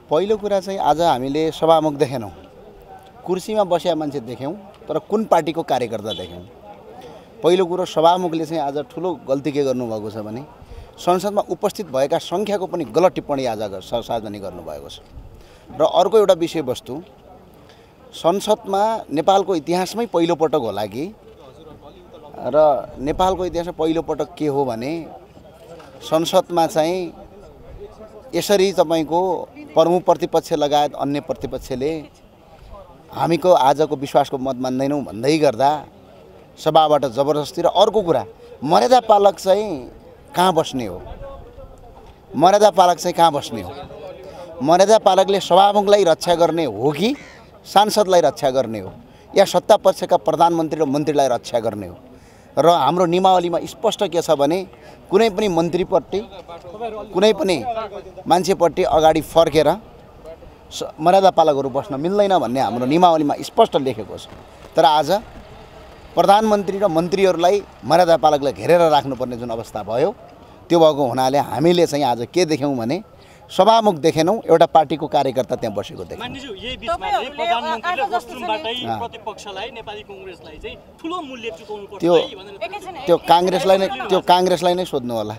पहिलो कुरा चाहिँ आज हामीले सभामुख देखेनौँ, कुर्सीमा बसेका मान्छे देख्यौँ, तर कुन पार्टीको कार्यकर्ता देख्यौँ। पहिलो कुरो सभामुखले चाहिँ आज ठुलो गल्ती के गर्नुभएको छ भने संसदमा उपस्थित भएका सङ्ख्याको पनि गलत टिप्पणी आज सार्वजनिक गर्नुभएको छ। र अर्को एउटा विषयवस्तु, संसदमा नेपालको इतिहासमै पहिलोपटक होला कि र नेपालको इतिहासमा पहिलोपटक के हो भने संसदमा चाहिँ यसरी तपाईको प्रमुख प्रतिपक्ष लगायत अन्य प्रतिपक्षले हामीको आजको विश्वासको मत मान्दैनौँ भन्दै गर्दा सभाबाट जबरजस्ती। र अर्को कुरा, मर्यादा पालक चाहिँ कहाँ बस्ने हो? मर्यादा पालक चाहिँ कहाँ बस्ने हो? मर्यादा पालकले सभामुखलाई रक्षा गर्ने हो कि सांसदलाई रक्षा गर्ने हो, या सत्ता पक्षका प्रधानमन्त्री र मन्त्रीलाई रक्षा गर्ने हो? र हाम्रो नियमावलीमा स्पष्ट के छ भने कुनै पनि मन्त्रीपट्टि कुनै पनि मान्छेपट्टि अगाडि फर्केर मर्यादा पालकहरू बस्न मिल्दैन भन्ने हाम्रो नियमावलीमा स्पष्ट लेखेको छ। तर आज प्रधानमन्त्री र मन्त्रीहरूलाई मर्यादा पालकलाई घेरेर राख्नुपर्ने जुन अवस्था भयो, त्यो भएको हुनाले हामीले चाहिँ आज के देख्यौँ भने सभामुख देखेनौँ, एउटा पार्टीको कार्यकर्ता त्यहाँ बसेको देख्यौँ। मान्यज्यू, यही बीचमा चाहिँ प्रधानमन्त्रीले वस्त्रबाटै प्रतिपक्षलाई नेपाली कांग्रेसलाई चाहिँ ठुलो मूल्य चुकाउनु पर्छ भनेर त्यो कांग्रेसलाई नै सोध्नु होला।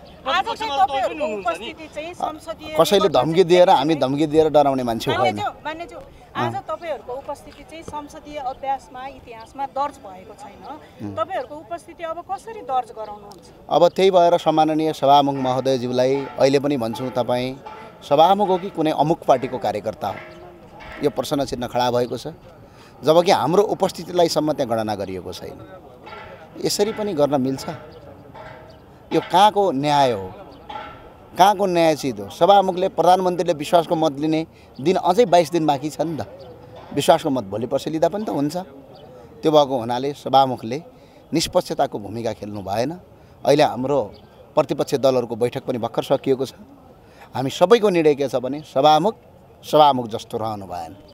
कसैले धम्की दिएर हामी धम्की दिएर डराउने मान्छे होइन। आज तपाईहरुको उपस्थिति चाहिँ संसदीय अभ्यासमा इतिहासमा दर्ज भएको छैन। तपाईहरुको उपस्थिति अब कसरी दर्ज गराउनुहुन्छ? अब त्यही भएर सम्माननीय सभामुख महोदयज्यूलाई अहिले पनि भन्छु, तपाईँ सभामुख हो कि कुनै अमुक पार्टीको कार्यकर्ता हो? यो प्रश्न चिन्ह खडा भएको छ, जबकि हाम्रो उपस्थितिलाई सम्म त्यहाँ गणना गरिएको छैन। यसरी पनि गर्न मिल्छ? यो कहाँको न्याय हो? कहाँको न्यायचित हो? सभामुखले प्रधानमन्त्रीले विश्वासको मत लिने दिन अझै 22 दिन बाँकी छ नि त। विश्वासको मत भोलि पर्सि लिँदा पनि त हुन्छ। त्यो भएको हुनाले सभामुखले निष्पक्षताको भूमिका खेल्नु भएन। अहिले हाम्रो प्रतिपक्ष दलहरूको बैठक पनि भर्खर सकिएको छ। हामी सबैको निर्णय के छ भने सभामुख जस्तो रहनु भएन।